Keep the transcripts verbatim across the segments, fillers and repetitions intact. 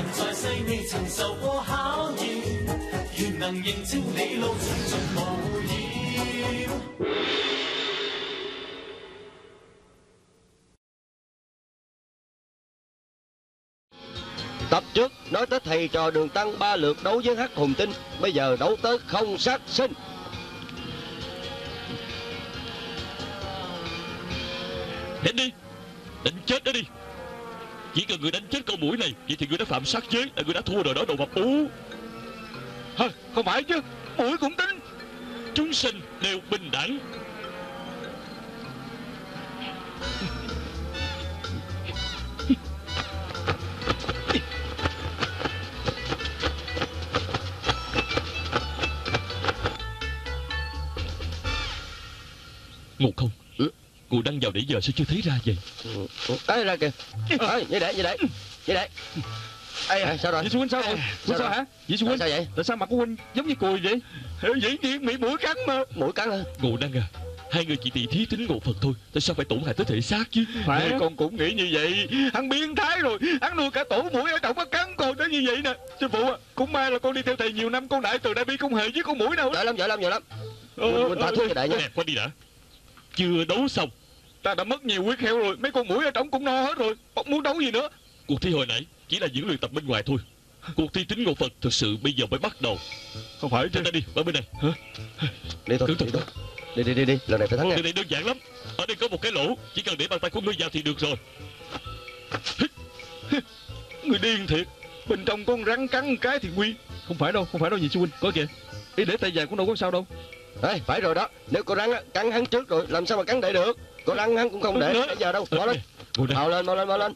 在世未曾受過考驗，願能認清你路程盡無險。 Tập trước nói tới thầy trò Đường Tăng ba lượt đấu với Hắc Hùng Tinh, bây giờ đấu tới không sát sinh. Đánh đi, đánh chết nó đi. Chỉ cần người đánh chết con muỗi này, vậy thì người đã phạm sát giới, là người đã thua rồi đó, đồ mập ú. Hả, không phải chứ, muỗi cũng tính. Chúng sinh đều bình đẳng. Ngộ không? Ừ. Ngộ đang vào nãy giờ sao chưa thấy ra vậy? Đấy ra kìa. Ê, như để, như để, như để. Ê, à, sao rồi? Dì Sư Huynh sao rồi? Sao, sao hả? Dì Sư Huynh sao vậy? Tại sao mặt của Huynh giống như cùi vậy? Dĩ nhiên bị mũi cắn mà. Mũi cắn hả? Ngộ đang à, hai người chỉ tỉ thí tính ngộ Phật thôi, tại sao phải tổn hại tới thể xác chứ? Phải, con cũng nghĩ như vậy. Hắn biến thái rồi, hắn nuôi cả tổ mũi ở trong có cắn con tới như vậy nè. Sư phụ à, cũng may là con đi theo thầy nhiều năm, con đại từ đại bi không hề với con mũi nào. Giỏi lắm, giỏi lắm, giỏi lắm. Ờ, Mình tha thứ cho đại nhé. Nè, qua đi đã. Chưa đấu xong. Ta đã mất nhiều huyết heo rồi, mấy con mũi ở trong cũng no hết rồi, không muốn đấu gì nữa. Cuộc thi hồi nãy chỉ là những luyện tập bên ngoài thôi. Cuộc thi tính ngộ Phật thực sự bây giờ mới bắt đầu. Không phải chứ. Ta đi, ở bên này. Hả? Đi thôi, Cẩn thận. đi thôi. Đi, đi, đi, đi, lần này phải thắng nha. Điều này đơn giản lắm. Ở đây có một cái lỗ, chỉ cần để bàn tay của ngươi vào thì được rồi. Người điên thiệt. Bên trong con rắn cắn một cái thì nguy. Không phải đâu, không phải đâu, dì Sư Huynh. Có kìa, ý để tay dài cũng đâu có sao đâu. Ê, phải rồi đó. Nếu con rắn á, cắn hắn trước rồi, làm sao mà cắn đại được? Con rắn hắn cũng không để bây giờ đâu. Bỏ lên, mau lên, mau lên, mau lên.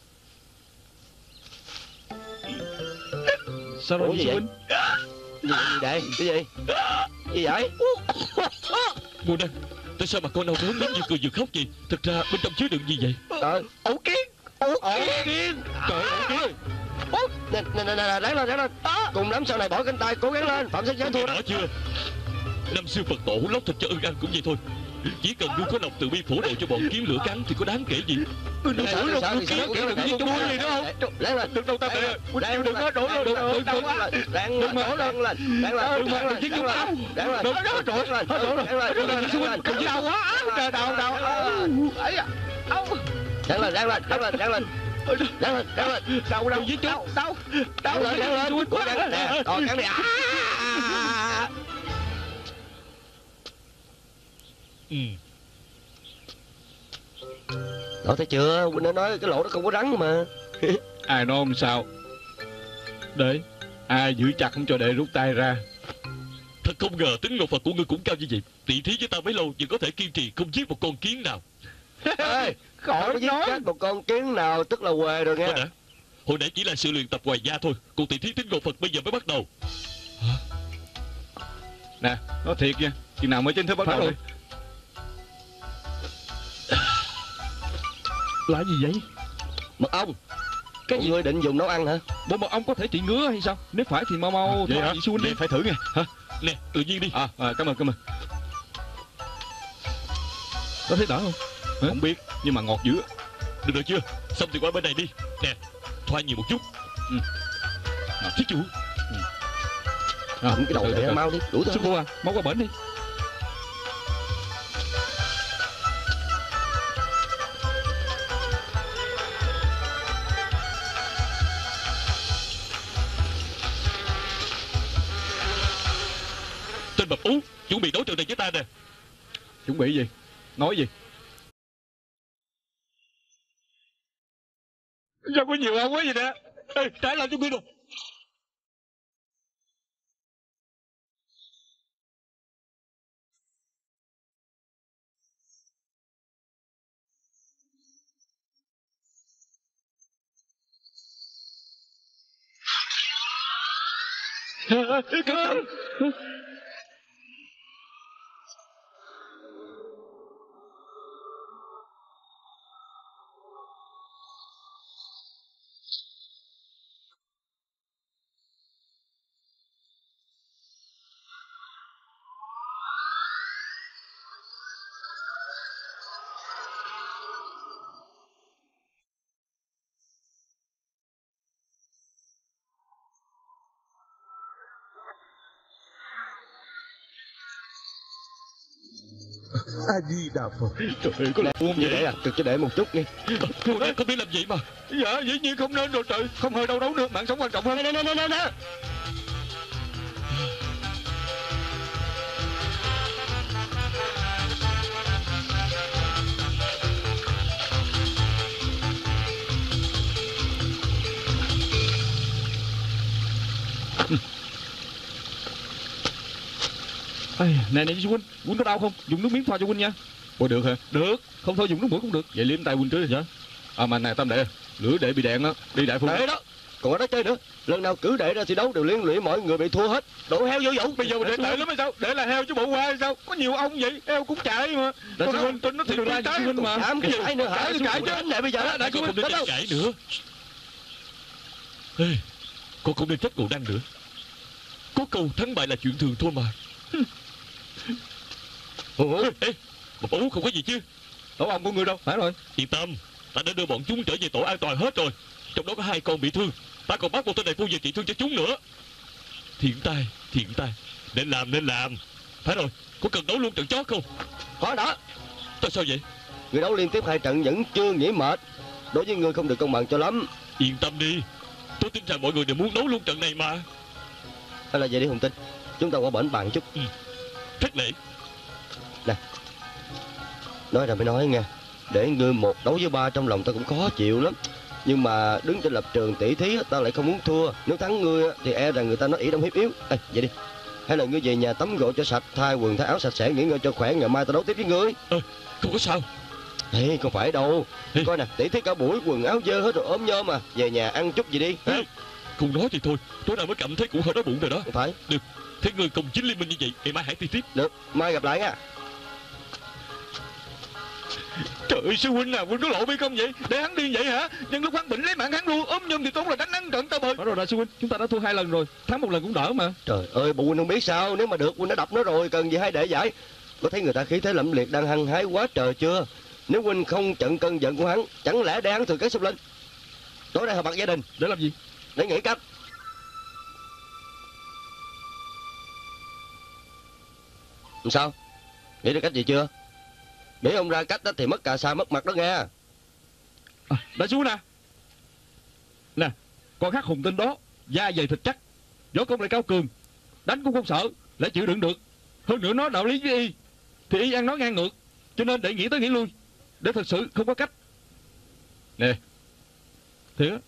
Sao rồi, dì Sư Huynh? Gì, gì đây? Cái gì? Gì vậy? Ngô Đăng, tại sao mà con đau đớn đến vừa cười vừa khóc vậy? Thực ra bên trong chứa đựng gì vậy? Trời, Ổ kiến. Ổ kiến. Trời ơi, ổ kiến. nè, nè, nè, nè, ráng lên, ráng lên. Cùng lắm sau này bỏ cánh tay, cố gắng lên. Phạm Sắc Giáng thua đó. Rõ chưa? Năm xưa Phật tổ lóc thịt cho ưng ăn cũng vậy thôi. Chỉ cần ngươi có lòng từ bi phổ độ cho bọn kiến lửa cắn thì có đáng kể gì? Ngươi đừng đuổi luôn, ngươi kiến kiểu đừng như mũi gì nữa không? Ráng lên. Đừng đâu ta tệ. Chịu đừng có đổ lên. Đừng đừng quá. Ráng lên, ráng lên, ráng lên, ráng lên, Đừng mà đừng giết chúng tao. ráng lên, Đừng đó trời. ráng lên, Hết rồi. ráng lên, Đừng ráng đừng Sư Huynh, lên, đừng đau quá. Trời đau đau. Ấy à. Đau. ráng lên, ráng lên, ráng lên, ráng lên. Ráng lên, ráng lên. Đau đau giết chúng. Đau. Đau Ráng lên, ráng lên. Sư Huynh Cố gắng quá. nè. Rồi cắn đi. À. Ừ. Đó thấy chưa? Huynh đã nói cái lỗ đó không có rắn mà. Ai nói không sao. Để ai giữ chặt không cho đệ rút tay ra. Thật không ngờ tính ngộ Phật của ngươi cũng cao như vậy. Tỷ thí với ta bấy lâu vẫn có thể kiên trì không giết một con kiến nào. Ê, Khỏi không có giết nói. chết một con kiến nào tức là què rồi nghe. Thôi đã. Hồi nãy chỉ là sự luyện tập ngoài da thôi. Cuộc tỷ thí tính ngộ Phật bây giờ mới bắt đầu. Nè, nói thiệt nha, chừng nào mới chính thức bắt đầu. Là gì vậy? Mật ong. Cái gì? Ngươi định dùng nấu ăn hả? Bộ mật ong có thể trị ngứa hay sao? Nếu phải thì mau mau Vậy thôi hả? chị Sư Huynh đi. Vậy Phải thử nghe. Hả? Nè, tự nhiên đi. À, à cảm ơn cảm ơn. Có thấy đỡ không? Hả? Không biết, nhưng mà ngọt dữ. Được rồi chưa? Xong thì qua bên này đi. Nè, thoa nhiều một chút. Ừ. À, thí chủ. Ừ. À, cái đầu này mau đi, đủ Sư thôi. phụ à, mau qua bển đi. Tên mập ú, chuẩn bị đấu trường này với ta nè. Chuẩn bị gì? Nói gì? Sao có nhiều ông quá vậy nè? Ê, trái lại cho ngươi đâu. Cẩn thận. A Di Đà Phật. Trời ơi, có Nè, làm buông như vậy? để à, cực cho để một chút đi. Cô đang không biết làm gì mà. Dạ, dĩ nhiên không nên rồi trời. Không hơi đâu đấu nữa, mạng sống quan trọng hơn. Nè nè nè nè nè. Ây, nè nè sư huynh, huynh có đau không? Dùng nước miếng thoa cho huynh nha. Ủa được hả? Được, không thôi dùng nước mũi cũng được. Vậy liếm tay huynh trước. Dạ. À mà này Tam Đệ, lửa đệ bị đèn á, đi đại phu. Để đó, còn ở đó chơi nữa. Lần nào cứ để ra thi đấu đều liên lụy mọi người bị thua hết. Đổ heo vô vụ. Bây giờ mình để tệ lắm hay sao? Để là heo chứ bộ qua hay sao? Có nhiều ông vậy, heo cũng chạy mà. Đại sư huynh, tin nó thiệt ra sư huynh mà. Dám cái cãi nữa hả? Cãi cãi chứ. Đánh lại bây giờ đó. Đại cô không nên tranh cãi nữa. Ê, cô không nên trách cô đang nữa. Có câu thắng bại là chuyện thường thôi mà. Ủa? Ê, một ú không có gì chứ? Tổ ông của người đâu? Phải rồi. Yên tâm, ta đã đưa bọn chúng trở về tổ an toàn hết rồi. Trong đó có hai con bị thương. Ta còn bắt một tên đại phu về trị thương cho chúng nữa. Thiện tai, thiện tai. Nên làm, nên làm. Phải rồi, có cần đấu luôn trận chót không? Khó đó. Tại sao vậy? Người đấu liên tiếp hai trận vẫn chưa nghỉ mệt. Đối với người không được công bằng cho lắm. Yên tâm đi. Tôi tin rằng mọi người đều muốn đấu luôn trận này mà. Hay là vậy đi Hùng Tinh, chúng ta qua bển bàn chút. Ừ. Thất lễ. Nói ra mới nói nghe, để ngươi một đấu với ba trong lòng ta cũng khó chịu lắm. Nhưng mà đứng trên lập trường tỷ thí ta lại không muốn thua. Nếu thắng ngươi thì e rằng người ta nói ỷ đông hiếp yếu. Ê, vậy đi, hay là ngươi về nhà tắm gội cho sạch, thay quần thay áo sạch sẽ, nghỉ ngơi cho khỏe, ngày mai ta đấu tiếp với ngươi. Ờ, không có sao. Ê, không phải đâu. Ê. Coi nè, tỷ thí cả buổi quần áo dơ hết rồi ốm nhôm mà. Về nhà ăn chút gì đi. Ê, không nói thì thôi, tối nào mới cảm thấy cũng hơi đói bụng rồi đó. Không phải. Được, thế người cùng chính liên minh như vậy, ngày mai hãy thi tiếp. Được, mai gặp lại nha. Trời ơi, sư huynh à, huynh có lộ bi không vậy? Để hắn điên vậy hả? Nhưng lúc hắn bệnh lấy mạng hắn luôn, ốm nhôm thì tốn là đánh hắn trận ta bời. Rồi rồi sư huynh, chúng ta đã thua hai lần rồi, thắng một lần cũng đỡ mà. Trời ơi, bộ huynh không biết sao, nếu mà được huynh đã đập nó rồi, cần gì hay để giải. Có thấy người ta khí thế lẫm liệt đang hăng hái quá trời chưa? Nếu huynh không trận cơn giận của hắn, chẳng lẽ để hắn thừa cái sụp lên? Tối nay họp mặt gia đình. Để làm gì? Để nghĩ cách. Làm sao? Nghĩ ra cách gì chưa? Để ông ra cách đó thì mất cà sa mất mặt đó nghe. À, đại sư nè. Nè, con khắc hùng tinh đó, da dày thịt chắc, võ công lại cao cường, đánh cũng không sợ, lại chịu đựng được. Hơn nữa nó đạo lý với y, thì y ăn nói ngang ngược, cho nên để nghĩ tới nghĩ lui, để thật sự không có cách. Nè, thiệt á.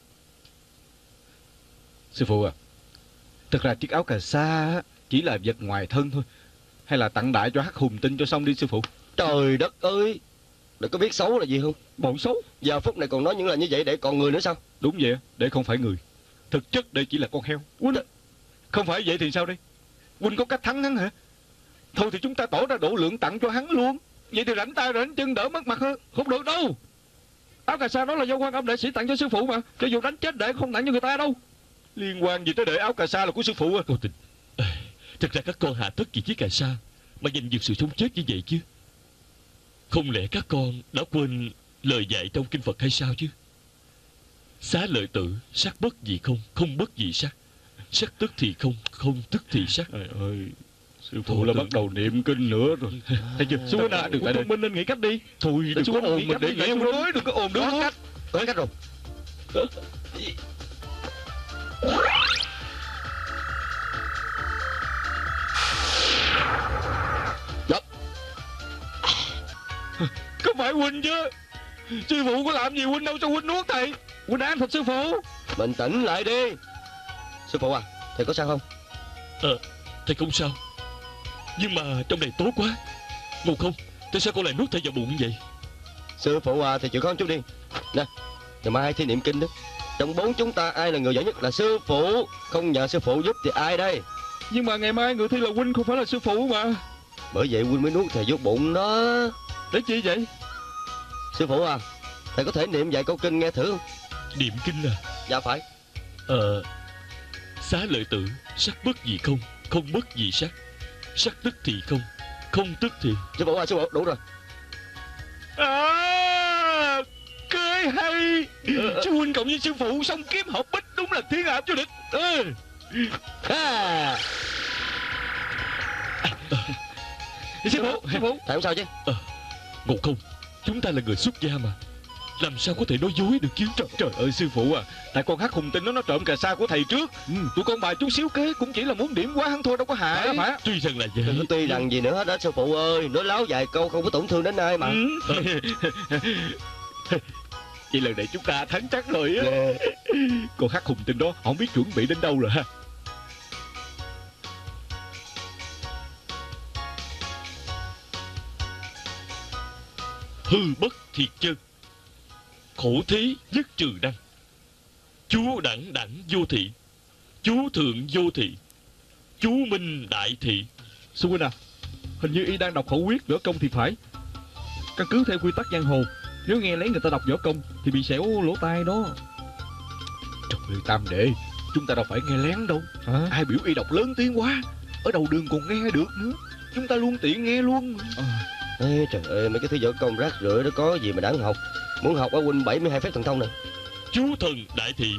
Sư phụ à, thật ra chiếc áo cà sa chỉ là vật ngoài thân thôi. Hay là tặng đại cho hắc hùng tinh cho xong đi sư phụ. Trời đất ơi, đừng có biết xấu là gì không? Bọn xấu. Giờ phút này còn nói những lời như vậy để còn người nữa sao? Đúng vậy, để không phải người. Thực chất đây chỉ là con heo. Huynh, không phải vậy thì sao đây? Huynh có cách thắng hắn hả? Thôi thì chúng ta tỏ ra độ lượng tặng cho hắn luôn. Vậy thì rảnh tay rảnh chân đỡ mất mặt hơn. Không được đâu. Áo cà sa đó là do Quan Âm đệ sĩ tặng cho sư phụ mà. Cho dù đánh chết đệ không tặng cho người ta đâu. Liên quan gì tới đệ áo cà sa là của sư phụ à? Cô Tình, thật ra các con hạ tất gì chiếc cà sa mà giành giật sự sống chết như vậy chứ? Không lẽ các con đã quên lời dạy trong kinh Phật hay sao chứ? Xá lợi tử, sát bất gì không, không bất gì sát. Sát tức thì không, không tức thì sát. Trời ơi, sư phụ là bắt đầu niệm kinh nữa rồi. Thấy chưa? Sư huynh à, đừng phải thông minh nên nghĩ cách đi. Thôi, đừng có ồn mình để nghĩ không nói, đừng có ồn đứa Có cách, có cách rồi. Dập. Có phải huynh chứ? Sư phụ có làm gì huynh đâu, sao huynh nuốt thầy? Huynh ăn thịt sư phụ. Bình tĩnh lại đi. Sư phụ à, thầy có sao không? Ờ, thầy không sao. Nhưng mà trong này tối quá. Ngủ không, tại sao con lại nuốt thầy vào bụng vậy? Sư phụ à, thầy chịu khó chút đi. Nè, ngày mai thi niệm kinh đó. Trong bốn chúng ta ai là người giỏi nhất? Là sư phụ. Không nhờ sư phụ giúp thì ai đây? Nhưng mà ngày mai người thi là huynh, không phải là sư phụ mà. Bởi vậy huynh mới nuốt thầy vô bụng đó. Để chi vậy? Sư phụ à, thầy có thể niệm vài câu kinh nghe thử không? Niệm kinh à? Dạ phải. Ờ, xá lợi tử, sát bất gì không, không bất gì sát. Sát tức thì không, không tức thì... Sư phụ à, sư phụ, đủ rồi. À, cái hay. Sư huynh cộng với sư phụ song kiếm hợp bích, đúng là thiên hạ vô địch. Ừ. À. Sư phụ, sư phụ. Thầy không sao chứ? à, Ngộ Không, chúng ta là người xuất gia mà, làm sao có thể nói dối được chứ? Trời, trời ơi sư phụ à, tại con Hắc Hùng Tinh nó nó trộm cà sa của thầy trước. ừ. Tụi con bài chút xíu kế cũng chỉ là muốn điểm quá hắn thôi, đâu có hại. Phải, phải. Tuy rằng là vậy. Đừng có tuy rằng gì nữa hết đó sư phụ ơi. Nói láo vài câu không có tổn thương đến ai mà. ừ. Vậy lần này chúng ta thắng chắc rồi á. Con Hắc Hùng Tinh đó không biết chuẩn bị đến đâu rồi ha. Hư bất thiệt chân, khổ thí nhất trừ đăng. Chúa đẳng đẳng vô thị, chúa thượng vô thị, chú minh đại thị. Sư huynh à, hình như y đang đọc khẩu quyết võ công thì phải. Căn cứ theo quy tắc giang hồ, nếu nghe lấy người ta đọc võ công thì bị xẻo lỗ tai đó. Trời ơi Tam đệ, chúng ta đâu phải nghe lén đâu. Hả? Ai biểu y đọc lớn tiếng quá, ở đầu đường còn nghe được nữa. Chúng ta luôn tiện nghe luôn. À. Ê, trời ơi, mấy cái thứ võ công rác rưởi đó có gì mà đáng học. Muốn học ở huynh bảy mươi hai phép thần thông này. Chú thần đại thị,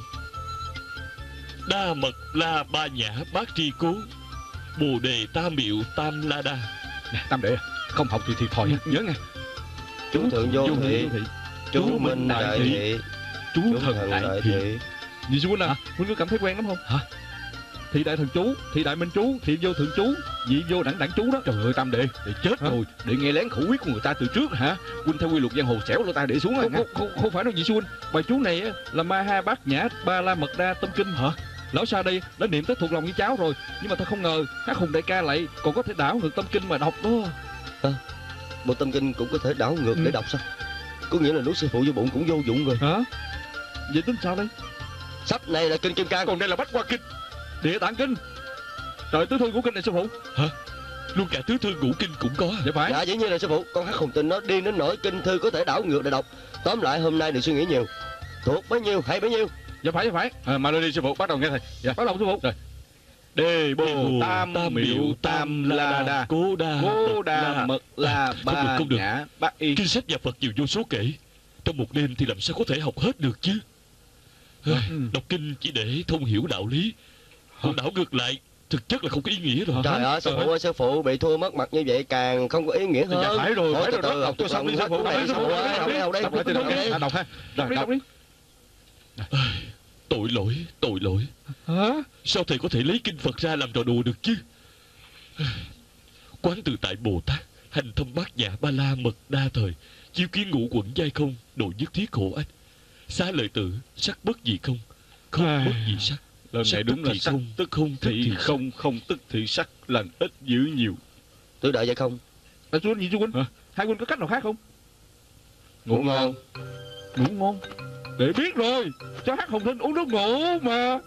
đa mật la ba nhã bát tri cố, bồ đề tam miệu tam la đa. Nè Tam đệ, không học thì thiệt thòi, nhớ nghe. Chú thượng vô thị, chú minh đại thị, Chú chú thần đại thị. Gì sư huynh à, huynh có cảm thấy quen lắm không? Hả? Thị đại thần chú, thị đại minh chú, thị vô thượng chú, vị vô đẳng đẳng chú đó. Trời ơi Tam đệ, để chết Hả? rồi. Để nghe lén khẩu quyết của người ta từ trước hả? Huynh theo quy luật giang hồ xẻo lỗ tai để xuống Không, à. không, không, không phải đâu vị sư huynh. Bài chú này á, là ma ha bát nhã ba la mật đa tâm kinh hả? Lão Sa đây đã niệm tới thuộc lòng như cháu rồi, nhưng mà ta không ngờ Hắc Hùng đại ca lại còn có thể đảo ngược tâm kinh mà đọc đó. À, bộ tâm kinh cũng có thể đảo ngược Ừ. để đọc sao? Có nghĩa là nuốt sư phụ vô bụng cũng vô dụng rồi. Hả? Vậy tính sao đây? Sách này là kinh Kim Cang. Còn đây là bách hoa kinh. Địa tạng kinh. Trời, tứ thư của kinh này sư phụ. Luôn cả tứ thư ngũ kinh cũng có à? Dạ phải. Dạ dĩ nhiên là sư phụ. Con Hắc Hùng Tinh nó điên đến nỗi kinh thư có thể đảo ngược để đọc. Tóm lại hôm nay đừng suy nghĩ nhiều. Thuộc bấy nhiêu hay bấy nhiêu. Dạ phải, dạ phải. À, mà lên đi sư phụ, bắt đầu nghe thầy. Dạ. Bắt đầu sư phụ. Rồi. Đề bồ Bồ tam tam miệu miệu tam la đa, cố đa cố đa mật la Không được, ba không được. nhã bát y. Kinh sách và Phật nhiều vô số kể, trong một đêm thì làm sao có thể học hết được chứ? Ừ. Đọc kinh chỉ để thông hiểu đạo lý, còn đảo ngược lại thực chất là không có ý nghĩa rồi. Trời ơi sư phụ ơi, sư phụ bị thua mất mặt như vậy càng không có ý nghĩa hơn. Dạ phải rồi, Thôi, phải từ rồi từ đó. học Đọc cho xong đi sư hết phụ. cuốn Đọc này, đi sư sư phụ. phụ ơi, học đi học đi. Đọc lại từ đầu nghe. À, đọc ha. Đọc Rồi đi, đọc. đọc đi. Tội lỗi, tội lỗi. Hả? Sao thầy có thể lấy kinh Phật ra làm trò đùa được chứ? Quán tự tại Bồ Tát, hành thâm bát nhã ba la mật đa thời, chiếu kiến ngũ quẩn giai không, độ nhất thiết khổ ách. Xá lợi tử, sắc bất dị không, không Ai. bất dị sắc. Lần Sắc này đúng tức là thì sắc không, tức không tức thị thì không, không tức thị sắc, lần ít dữ nhiều. Tôi đợi vậy không? Là sư huynh gì sư huynh? Hả? Hai huynh có cách nào khác không? Ngủ ngon. Ngủ ngon. Để biết rồi, cho Hắc Hùng Tinh uống nước ngủ mà.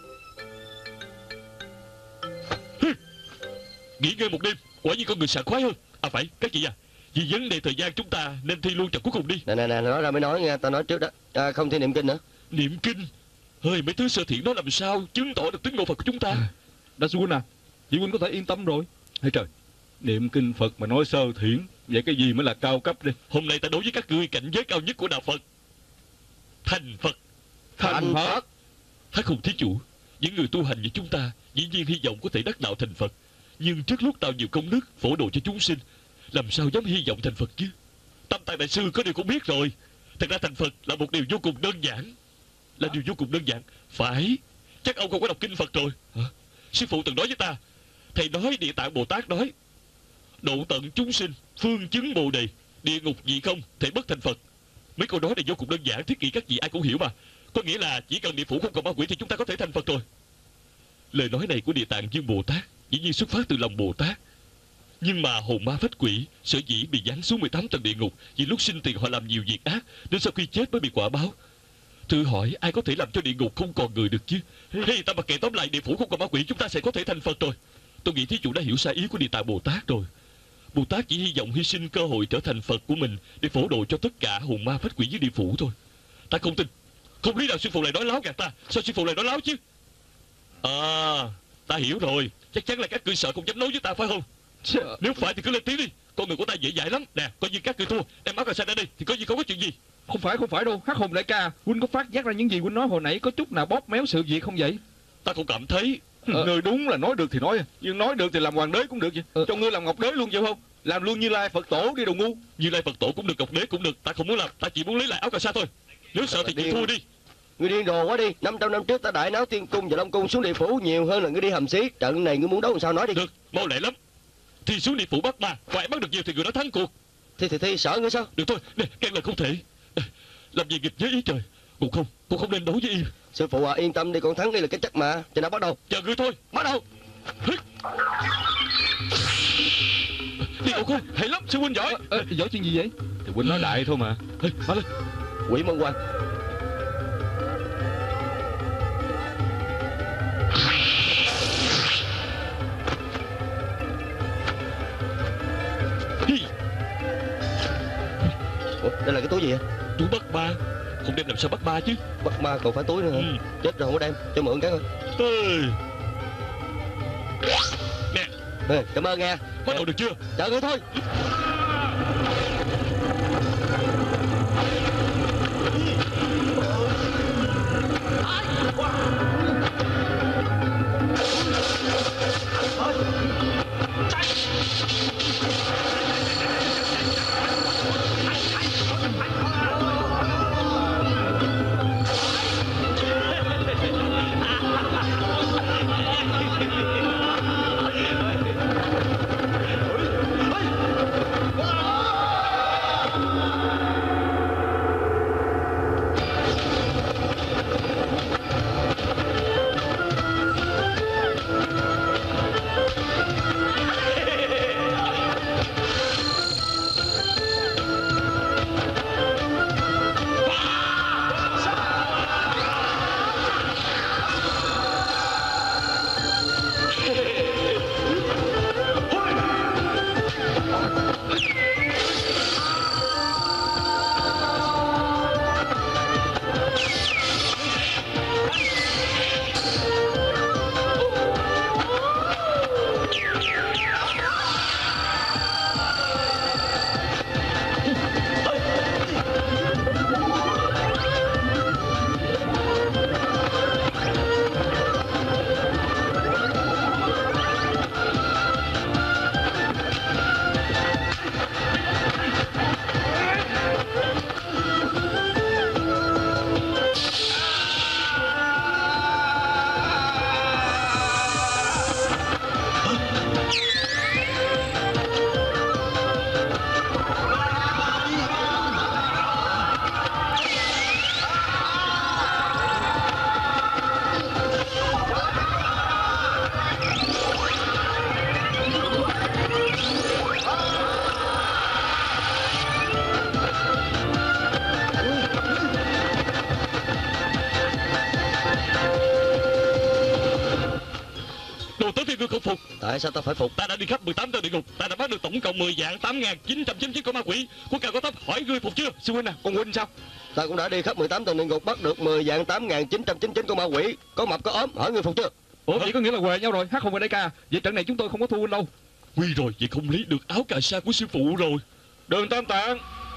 nghỉ ngơi một đêm, quả nhiên con người sảng khoái hơn. À phải, các chị à, vì vấn đề thời gian chúng ta nên thi luôn trận cuối cùng đi. Nè nè nè, nói ra mới nói nha, tao nói trước đó. À, không thi niệm kinh nữa. Niệm kinh, hơi mấy thứ sơ thiện đó làm sao chứng tỏ được tính ngộ Phật của chúng ta? Đại sư huynh à, chị huynh có thể yên tâm rồi. Hãy trời, niệm kinh Phật mà nói sơ thiển, vậy cái gì mới là cao cấp đi? Hôm nay ta đối với các ngươi cảnh giới cao nhất của đạo Phật, thành Phật. Thành Phật. Hắc Hùng thí chủ, những người tu hành như chúng ta dĩ nhiên hy vọng có thể đắc đạo thành Phật, nhưng trước lúc tạo nhiều công đức phổ độ cho chúng sinh, làm sao dám hy vọng thành Phật chứ? Tâm Tạng đại sư có điều cũng biết rồi. Thật ra thành Phật là một điều vô cùng đơn giản, là điều vô cùng đơn giản. Phải, chắc ông không có đọc kinh Phật rồi hả? Sư phụ từng nói với ta, thầy nói Địa Tạng Bồ Tát nói độ tận chúng sinh, phương chứng bồ đề, địa ngục dị không, thể bất thành Phật. Mấy câu nói này vô cùng đơn giản, thiết nghĩ các vị ai cũng hiểu mà. Có nghĩa là chỉ cần niệm Phổ không còn ma quỷ thì chúng ta có thể thành Phật rồi. Lời nói này của Địa Tạng Dương Bồ Tát dĩ nhiên xuất phát từ lòng Bồ Tát. Nhưng mà hồn ma phách quỷ sở dĩ bị giáng xuống mười tám tầng địa ngục vì lúc sinh tiền họ làm nhiều việc ác, nên sau khi chết mới bị quả báo. Thử hỏi ai có thể làm cho địa ngục không còn người được chứ? Hay ta mặc kệ, tóm lại địa phủ không còn ma quỷ chúng ta sẽ có thể thành Phật rồi. Tôi nghĩ thí chủ đã hiểu sai ý của Địa Tạng Bồ Tát rồi. Bồ Tát chỉ hy vọng hy sinh cơ hội trở thành Phật của mình để phổ độ cho tất cả hồn ma phách quỷ dưới địa phủ thôi. Ta không tin, không lý nào sư phụ lại nói láo gạt ta. Sao sư phụ lại nói láo chứ? À, ta hiểu rồi. Chắc chắn là các ngươi sợ không dám nói với ta phải không? Nếu phải thì cứ lên tiếng đi. Con người của ta dễ dãi lắm. Nè, coi như các ngươi thua, đem áo cà sa ra đây thì có gì không có chuyện gì. Không phải, không phải đâu. Hắc Hùng đại ca, huynh có phát giác ra những gì huynh nói hồi nãy có chút nào bóp méo sự việc không vậy? Ta không cảm thấy. Ờ. Nơi đúng là nói được thì nói, nhưng nói được thì làm hoàng đế cũng được vậy. Ờ. Cho ngươi làm ngọc đế luôn chịu không? Làm luôn Như Lai Phật Tổ đi đồ ngu. Như Lai Phật Tổ cũng được, Ngọc Đế cũng được. Ta không muốn làm, ta chỉ muốn lấy lại áo cà sa thôi. Nếu sợ thì chịu thua đi. Ngươi điên rồ quá đi. năm trăm năm trước ta đại náo Tiên Cung và Long Cung xuống địa phủ nhiều hơn là ngươi đi hầm xiết. Trận này ngươi muốn đấu làm sao nói đi. Được, mau lẹ lắm. Thì xuống địa phủ bắt ma, phải bắt được nhiều thì người đó thắng cuộc. Thì thì thì sợ ngươi sao? Được thôi, nè, khen là không thể. Làm gì nghịch với ý trời. Cũng không, cũng không nên đấu với y. Sư phụ à, yên tâm đi, con thắng đây là cái chắc mà. Cho nào bắt đầu. Chờ ngươi thôi, bắt đầu. Đi Ngộ Không, hay lắm, sư huynh giỏi. à, Giỏi chuyện gì vậy? Thì huynh nói đại thôi mà. Ê, mau lên. Quỷ môn quan. Ủa, đây là cái túi gì vậy? Túi bắt ma. Không đem làm sao bắt ma chứ. Bắt ma còn phải túi nữa hả? Ừ. Chết rồi, không có đem. Cho mượn cái thôi. Ê. Nè, Ê, cảm ơn nghe. bắt đầu được chưa? Chờ ngươi thôi. Tại sao ta phải phục? Ta đã đi khắp mười tám tầng địa ngục, ta đã bắt được tổng cộng mười vạn tám ngàn chín trăm chín mươi chín con ma quỷ. Của cao có thấp hỏi ngươi phục chưa? Sư huynh à, con huynh sao? Ta cũng đã đi khắp mười tám tầng địa ngục, bắt được mười vạn tám ngàn chín trăm chín mươi chín con ma quỷ. Có mập có ốm, hỏi ngươi phục chưa? Ủa vậy có nghĩa là què nhau rồi, hát không về đây ca. Vậy trận này chúng tôi không có thua huynh đâu. Quy rồi, vậy không lấy được áo cà sa của sư phụ rồi. Đường Tam Tạng.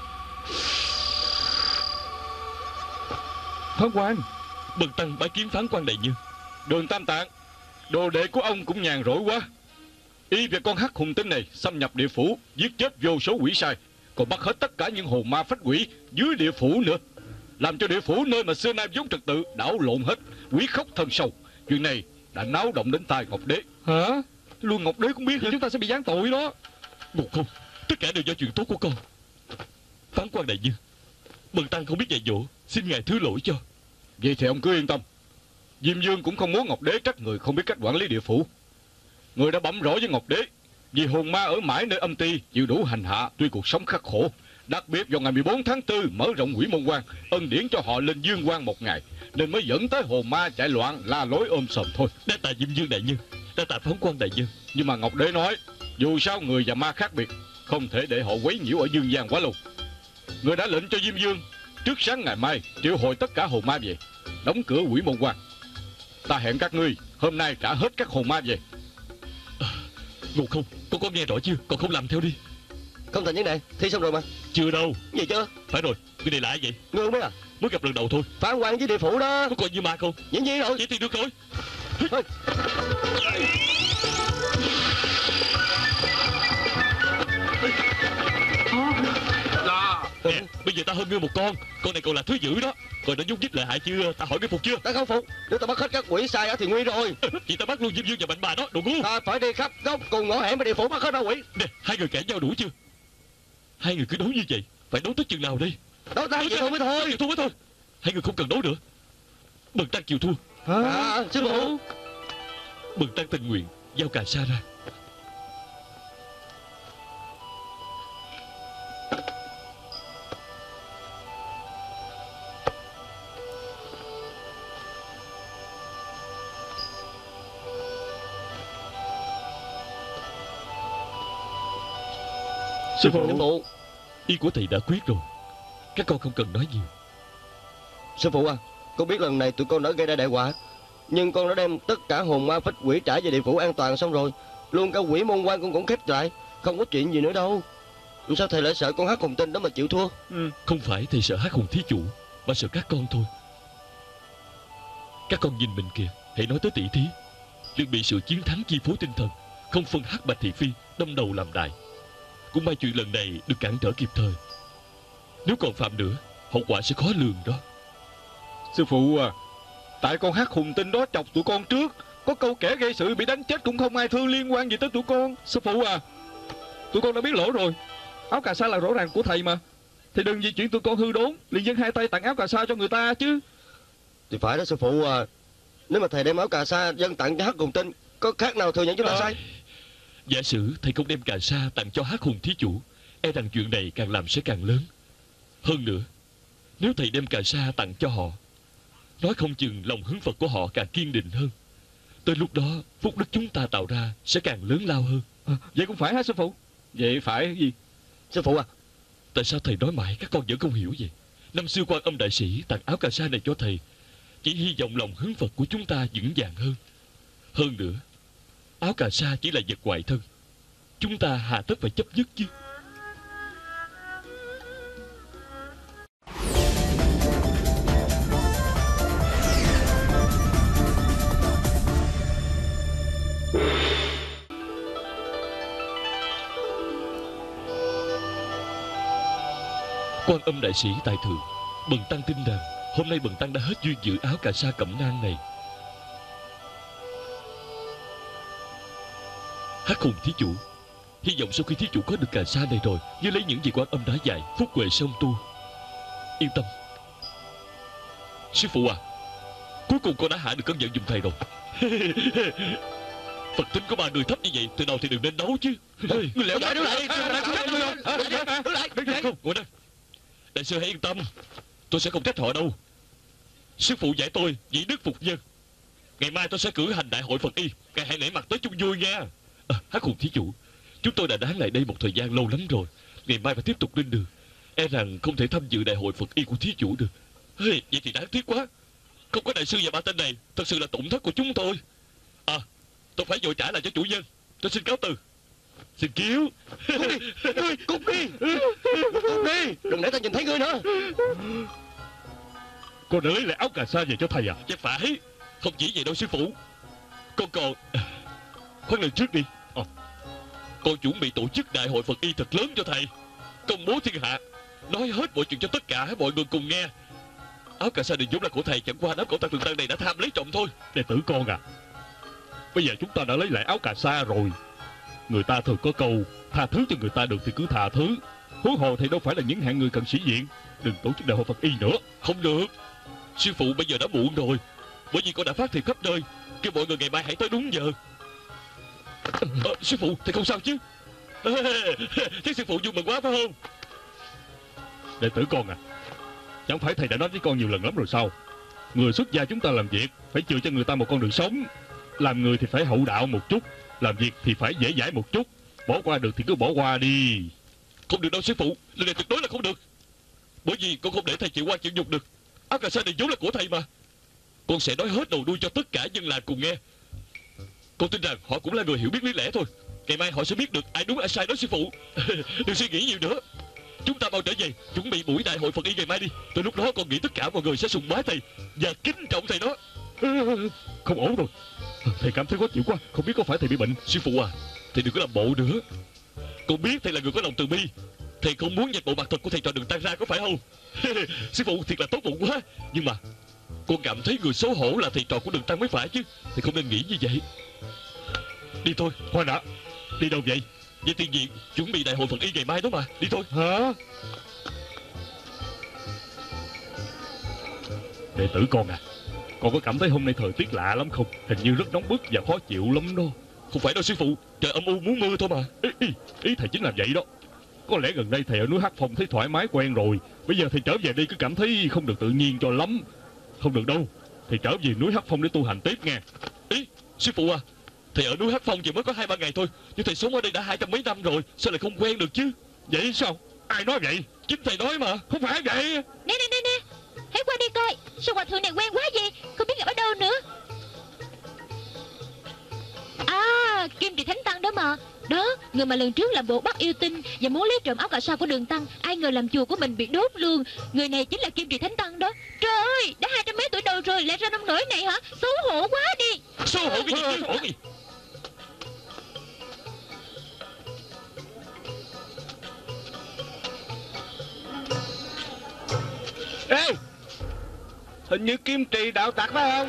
Phán quan. Bần tăng bái kiến phán quan đại nhân. Đường Tam Tạng, đồ đệ của ông cũng nhàn rỗi quá. Y về con hắc hùng tinh này xâm nhập địa phủ, giết chết vô số quỷ sai, còn bắt hết tất cả những hồn ma phách quỷ dưới địa phủ nữa, làm cho địa phủ nơi mà xưa nay vốn trật tự đảo lộn hết, quỷ khóc thần sầu. Chuyện này đã náo động đến tai Ngọc Đế. Hả? Luôn Ngọc Đế cũng biết Thì chúng ta sẽ bị giáng tội đó. Ngộ Không, tất cả đều do chuyện tốt của con. Phán quan đại nhân, bần tăng không biết dạy dỗ, xin ngài thứ lỗi cho. Vậy thì ông cứ yên tâm. Diêm Dương cũng không muốn Ngọc Đế trách người không biết cách quản lý địa phủ. Người đã bẩm rõ với Ngọc Đế, vì hồn ma ở mãi nơi âm ti chịu đủ hành hạ, tuy cuộc sống khắc khổ. Đặc biệt vào ngày mười bốn tháng tư mở rộng Quỷ Môn Quan, ân điển cho họ lên dương quan một ngày, nên mới dẫn tới hồn ma chạy loạn la lối ôm sòm thôi. Đa tạ Diêm Dương đại nhân, đa tạ phán quan đại nhân. Nhưng mà Ngọc Đế nói, dù sao người và ma khác biệt, không thể để họ quấy nhiễu ở dương gian quá lâu. Người đã lệnh cho Diêm Dương trước sáng ngày mai triệu hồi tất cả hồn ma về, đóng cửa Quỷ Môn Quan. Ta hẹn các ngươi hôm nay trả hết các hồn ma về. À, Ngộ Không, con có nghe rõ chưa? Con không làm theo đi. Không thành vấn đề, thi xong rồi mà. Chưa đâu. Gì chưa? Phải rồi, người này là ai vậy? Ngươi không biết à? Mới gặp lần đầu thôi. Phán quan với địa phủ đó. Có còn như ma không? Những gì rồi? Vậy thì được rồi. Thôi. Bây giờ ta hơn ngươi một con. Con này còn là thứ dữ đó. Coi nó nhúc nhích lợi hại chưa? Ta hỏi ngươi phục chưa? Ta không phục. Nếu ta bắt hết các quỷ sai ở thì nguy rồi. Vậy ta bắt luôn Diêm Dương và Mạnh Bà đó. Đồ ngu. Ta phải đi khắp góc cùng ngõ hẻm và địa phủ bắt hết ma quỷ. Nè, hai người cãi nhau đủ chưa? Hai người cứ đấu như vậy, phải đấu tới chừng nào đây? Đấu ta chịu thua mới thôi. Chịu thua mới thôi. Hai người không cần đấu nữa. Bần tăng chịu thua. À, sư phụ. Bần tăng tình nguyện giao Cà Sa ra. Sư phụ. Sư phụ. Ý của thầy đã quyết rồi. Các con không cần nói nhiều. Sư phụ à, con biết lần này tụi con đã gây ra đại họa, nhưng con đã đem tất cả hồn ma phách quỷ trả về địa phủ an toàn xong rồi. Luôn cả quỷ môn quan con cũng khép lại, không có chuyện gì nữa đâu. Sao thầy lại sợ con Hắc Hùng Tinh đó mà chịu thua? Ừ. Không phải thầy sợ Hắc Hùng thí chủ, mà sợ các con thôi. Các con nhìn mình kìa, hãy nói tới tỷ thí, đừng bị sự chiến thắng chi phối tinh thần, không phân hắc bạch thị phi, đâm đầu làm đại. Cũng may chuyện lần này được cản trở kịp thời. Nếu còn phạm nữa, hậu quả sẽ khó lường đó. Sư phụ à, tại con Hắc Hùng Tinh đó chọc tụi con trước. Có câu kẻ gây sự bị đánh chết cũng không ai thương liên quan gì tới tụi con. Sư phụ à, tụi con đã biết lỗi rồi. Áo Cà Sa là rõ ràng của thầy mà. Thì đừng vì chuyện tụi con hư đốn liền dâng hai tay tặng áo Cà Sa cho người ta chứ. Thì phải đó sư phụ à. Nếu mà thầy đem áo Cà Sa dâng tặng cho Hắc Hùng Tinh, có khác nào thừa nhận chúng ta sai? Giả sử thầy không đem Cà Sa tặng cho Hắc Hùng thí chủ, e rằng chuyện này càng làm sẽ càng lớn. Hơn nữa, nếu thầy đem Cà Sa tặng cho họ, nói không chừng lòng hướng Phật của họ càng kiên định hơn. Tới lúc đó phúc đức chúng ta tạo ra sẽ càng lớn lao hơn. À, vậy cũng phải hả sư phụ? Vậy phải gì? Sư phụ à, Tại sao thầy nói mãi các con vẫn không hiểu vậy? Năm xưa Quan Âm đại sĩ tặng áo Cà Sa này cho thầy, chỉ hy vọng lòng hướng Phật của chúng ta vững vàng hơn. Hơn nữa, áo Cà Sa chỉ là vật ngoại thân, chúng ta hà tất phải chấp nhất chứ. Quan Âm đại sĩ tài thượng, bần tăng tin rằng hôm nay bần tăng đã hết duyên giữ áo Cà Sa cẩm nang này. Hắc Hùng thí chủ, hy vọng sau khi thí chủ có được Cà Sa này rồi, như lấy những gì Quan Âm đã dạy, phúc huệ song tu. Yên tâm. Sư phụ à, cuối cùng con đã hạ được cơn giận giùm thầy rồi. Phật tính có ba người thấp như vậy, từ đầu thì đừng nên đấu chứ. Người lẻo lại, đứng lại, đứng lại, đứng lại. Không, ngồi đây. Đại sư hãy yên tâm, tôi sẽ không trách họ đâu. Sư phụ dạy tôi dĩ đức phục nhân. Ngày mai tôi sẽ cử hành đại hội Phật y, ngài hãy nể mặt tới chung vui nha. À, Hắc Hùng thí chủ, chúng tôi đã đáng lại đây một thời gian lâu lắm rồi. Ngày mai phải tiếp tục lên đường, e rằng không thể tham dự đại hội Phật y của thí chủ được. Hey, vậy thì đáng tiếc quá. Không có đại sư và ba tên này, thật sự là tổn thất của chúng tôi. À, tôi phải vội trả lại cho chủ nhân. Tôi xin cáo từ. Xin cứu. cút đi, ngươi cút đi, cút đi, đừng để ta nhìn thấy ngươi nữa. Con đã lấy lại áo Cà Sa về cho thầy à? Chắc phải. Không chỉ vậy đâu sư phụ. Con còn... Khoan lần trước đi. À, con chuẩn bị tổ chức đại hội Phật y thật lớn cho thầy, công bố thiên hạ, nói hết mọi chuyện cho tất cả mọi người cùng nghe. Áo Cà Sa này vốn là của thầy, chẳng qua đám cậu ta tường tăng này đã tham lấy trộm thôi. Đệ tử con à, bây giờ chúng ta đã lấy lại áo Cà Sa rồi. Người ta thường có câu tha thứ cho người ta được thì cứ tha thứ. Huống hồ thì đâu phải là những hạng người cần sĩ diện. Đừng tổ chức đại hội Phật y nữa. Không được, sư phụ bây giờ đã muộn rồi. Bởi vì con đã phát thiệp khắp nơi, kêu mọi người ngày mai hãy tới đúng giờ. À, sư phụ thầy không sao chứ? À, thế sư phụ vui mừng quá phải không? Đệ tử con à, chẳng phải thầy đã nói với con nhiều lần lắm rồi sao? Người xuất gia chúng ta làm việc phải chừa cho người ta một con đường sống. Làm người thì phải hậu đạo một chút, làm việc thì phải dễ dãi một chút. Bỏ qua được thì cứ bỏ qua đi. Không được đâu sư phụ, lần này tuyệt đối là không được. Bởi vì con không để thầy chịu qua chịu nhục được. Áo Cà Sa này vốn là của thầy mà. Con sẽ nói hết đầu đuôi cho tất cả dân làng cùng nghe. Con tin rằng họ cũng là người hiểu biết lý lẽ thôi. Ngày mai họ sẽ biết được ai đúng ai sai đó sư phụ. Đừng suy nghĩ nhiều nữa. Chúng ta mau trở về chuẩn bị buổi đại hội Phật y ngày mai đi. Từ lúc đó con nghĩ tất cả mọi người sẽ sùng bái thầy và kính trọng thầy đó. Không ổn rồi. Thầy cảm thấy khó chịu quá. Không biết có phải thầy bị bệnh. Sư phụ à, thầy đừng có làm bộ nữa. Con biết thầy là người có lòng từ bi, Thầy không muốn dạch bộ mặt thật của thầy trò Đường Tăng ra có phải không? Sư phụ thiệt là tốt bụng quá. Nhưng mà con cảm thấy người xấu hổ là thầy trò của Đường Tăng mới phải chứ. Thầy không nên nghĩ như vậy. Đi thôi. Khoan đã, đi đâu vậy? Với tiên viện chuẩn bị đại hội Phật y ngày mai đó mà. Đi thôi. Hả? Đệ tử con à, con có cảm thấy hôm nay thời tiết lạ lắm không? Hình như rất nóng bức và khó chịu lắm đó. Không phải đâu sư phụ, trời âm u muốn mưa thôi mà. Ý, ý, ý thầy chính là vậy đó. Có lẽ gần đây thầy ở núi Hắc Phong thấy thoải mái quen rồi. Bây giờ thầy trở về đây cứ cảm thấy không được tự nhiên cho lắm. Không được đâu, thầy trở về núi Hắc Phong để tu hành tiếp nghe. Ý, sư phụ à, thầy ở núi Hắc Phong chỉ mới có hai ba ngày thôi, nhưng thầy sống ở đây đã hai trăm mấy năm rồi, sao lại không quen được chứ? Vậy sao? Ai nói vậy? Chính thầy nói mà. Không phải vậy. Nè nè nè nè, hãy qua đi coi. Sao hòa thượng này quen quá vậy? Không biết gặp ở đâu nữa. À, Kim Trì Thánh Tăng đó mà. Đó, người mà lần trước làm bộ bắt yêu tinh và muốn lấy trộm áo cà sa của Đường Tăng, ai ngờ làm chùa của mình bị đốt luôn. Người này chính là Kim Trì Thánh Tăng đó. Trời ơi, đã hai trăm mấy tuổi đầu rồi lại ra nông nổi này hả? Xấu hổ quá đi. Xấu hổ cái gì chứ? Hổ gì? Ê, hình như Kim Trì đạo tặc phải không?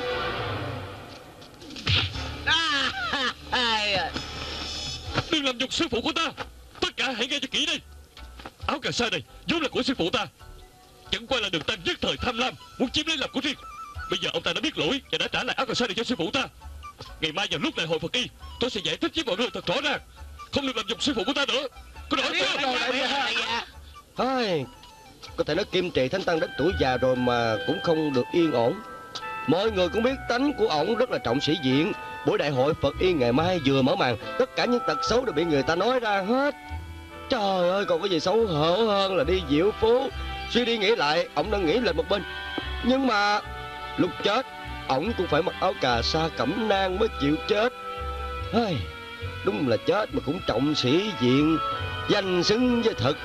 À, ha, ha. Đừng làm nhục sư phụ của ta. Tất cả hãy nghe cho kỹ đây. Áo cà sa này vốn là của sư phụ ta, chẳng qua là Đường Tăng nhất thời tham lam muốn chiếm lấy làm của riêng. Bây giờ ông ta đã biết lỗi và đã trả lại áo cà sa này cho sư phụ ta. Ngày mai vào lúc đại hội Phật y, tôi sẽ giải thích với mọi người thật rõ ràng, không được làm nhục sư phụ của ta nữa. Có rõ chưa? Thôi, có thể nói Kim Trì Thánh Tăng đến tuổi già rồi mà cũng không được yên ổn. Mọi người cũng biết tánh của ổng rất là trọng sĩ diện. Buổi đại hội Phật y ngày mai vừa mở màn, tất cả những tật xấu đều bị người ta nói ra hết. Trời ơi, còn có gì xấu hổ hơn là đi diễu phố. Suy đi nghĩ lại, ổng đang nghĩ lên một bên. Nhưng mà lúc chết, ổng cũng phải mặc áo cà sa cẩm nang mới chịu chết. Hey, đúng là chết mà cũng trọng sĩ diện, danh xứng với thật.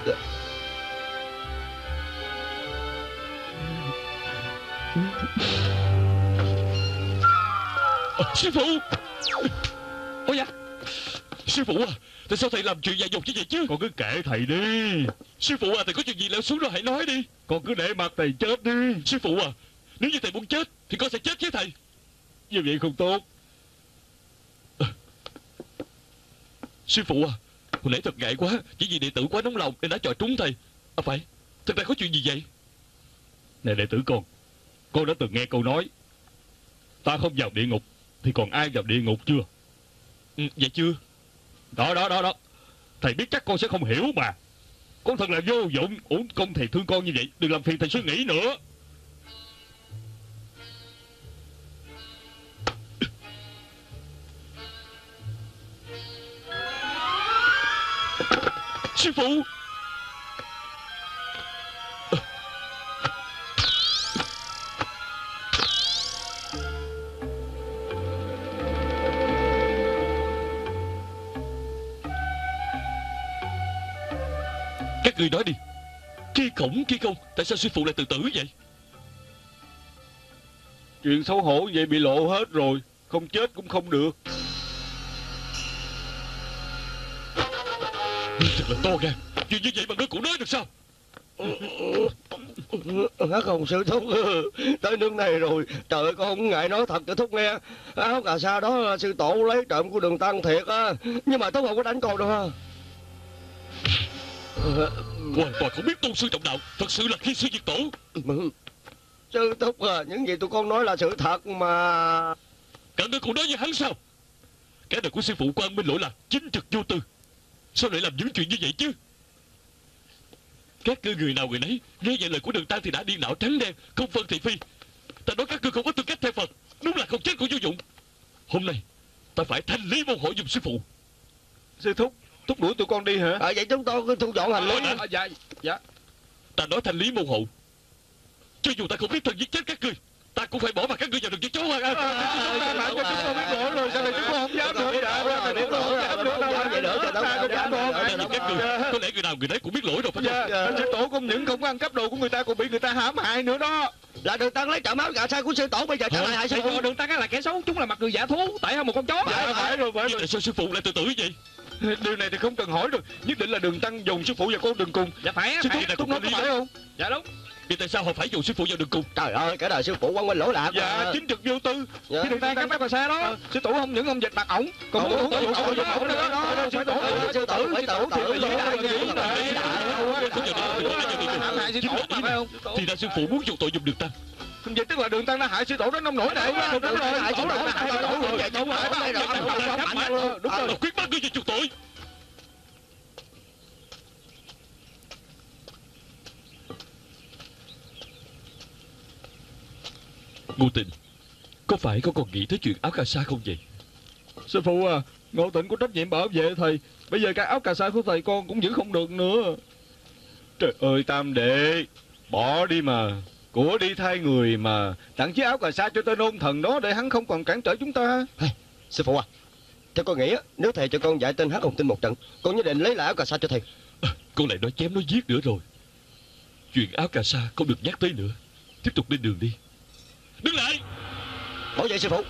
À, sư phụ. Ôi da, sư phụ à, tại sao thầy làm chuyện dại dột như vậy chứ? Con cứ kệ thầy đi. Sư phụ à, thầy có chuyện gì leo xuống rồi hãy nói đi. Con cứ để mặc thầy chết đi. Sư phụ à, nếu như thầy muốn chết thì con sẽ chết với thầy. Như vậy không tốt. À, sư phụ à, hồi nãy thật ngại quá, chỉ vì đệ tử quá nóng lòng nên đã chọi trúng thầy. À phải, thật ra có chuyện gì vậy? Này đệ tử con, con đã từng nghe câu nói ta không vào địa ngục thì còn ai vào địa ngục chưa? Ừ, vậy chưa? Đó đó đó đó, thầy biết chắc con sẽ không hiểu mà. Con thật là vô dụng, uổng công thầy thương con như vậy. Đừng làm phiền thầy suy nghĩ nữa. Sư phụ. Các người nói đi, khi khổng khi không, tại sao sư phụ lại tự tử vậy? Chuyện xấu hổ vậy bị lộ hết rồi, không chết cũng không được. Thật là to gan, chuyện như vậy mà ngươi cũng nói được sao? Hả không sư thúc, tới nước này rồi. Trời ơi, con không ngại nói thật cho thúc nghe. Áo cà sa đó là sư tổ lấy trộm của Đường Tăng thiệt á, nhưng mà thúc không có đánh con đâu ha. Hoàn toàn không biết tôn sư trọng đạo, thật sự là khi sư diệt tổ. Sư thúc à, những gì tụi con nói là sự thật mà. Cả ngươi cũng nói như hắn sao? Cái đời của sư phụ Quang Minh lỗi là chính trực vô tư, sao lại làm những chuyện như vậy chứ? Các ngươi người nào người nấy nghe vậy lời của Đường Tăng thì đã điên não trắng đen, không phân thị phi. Ta nói các ngươi không có tư cách theo Phật, đúng là không chết cũng vô dụng. Hôm nay ta phải thanh lý môn hộ giùm sư phụ. Sư thúc, thúc đuổi tụi con đi hả? À, vậy chúng tôi cứ thu dọn hành lý. À, dạ, dạ. Ta nói thanh lý môn hộ, cho dù ta không biết thân giết chết các ngươi, ta cũng phải bỏ mặt các ngươi vào đường giết chó à. Chúng ta bạn cho chúng con biết lỗi rồi, sao lại chúng con không dám nữa? Dạ, biết lỗi rồi, không dám vậy nữa. Có lẽ người nào người đấy cũng biết lỗi rồi phải không? Dạ, sư tổ không những không có ăn cắp đồ của người ta, còn bị người ta hãm hại nữa đó. Là Đường Tăng lấy trộm áo cà sa của sư tổ, bây giờ trả lại hại sư phụ. Đường Tăng là kẻ xấu, chúng là mặt người giả thú, tại hơn một con chó. Dạ, phải rồi, phải Nhưng rồi. tại sao sư phụ lại tự tử vậy? Điều này thì không cần hỏi rồi, nhất định là Đường Tăng dùng sư phụ vào con đường cùng. Dạ phải Sư phải thúc thúc nói có phải không? Dạ đúng. Vì tại sao họ phải dụ sư phụ vào đường cùng? Trời ơi, cả đời sư phụ quăng quanh lỗ lạc. Dạ, mà. chính trực vô tư. Dạ. Cái Đường Tăng cắt bác vào xa đó. Sư tổ không những không dạch mặt ổng, còn muốn ổng ổng ổng ổng đó. Sư tổ Sư tử, phải tử, tử, hại sư tổ mà phải không? Thì ra sư phụ muốn dụ tội giùm Đường Tăng. Vậy tức là Đường Tăng đã hại sư tổ đến nông nổi này. Đúng rồi, hại sư tổ rồi, hại sư tổ rồi. Đúng rồi, đúng rồi. Quyết bắt ngươi về chuộc tội. Ngô Tịnh, có phải con còn nghĩ tới chuyện áo cà sa không vậy? Sư phụ à, Ngô Tịnh có trách nhiệm bảo vệ thầy. Bây giờ cái áo cà sa của thầy con cũng giữ không được nữa. Trời ơi Tam đệ, bỏ đi mà. Của đi thay người mà. Tặng chiếc áo cà sa cho tên ôn thần đó để hắn không còn cản trở chúng ta. Hey, sư phụ à, theo con nghĩ á, nếu thầy cho con dạy tên Hắc Hồng Tinh một trận, con nhất định lấy lại áo cà sa cho thầy. À, con lại nói chém nói giết nữa rồi. Chuyện áo cà sa không được nhắc tới nữa. Tiếp tục lên đường đi. Đứng lại. Bảo vệ sư phụ.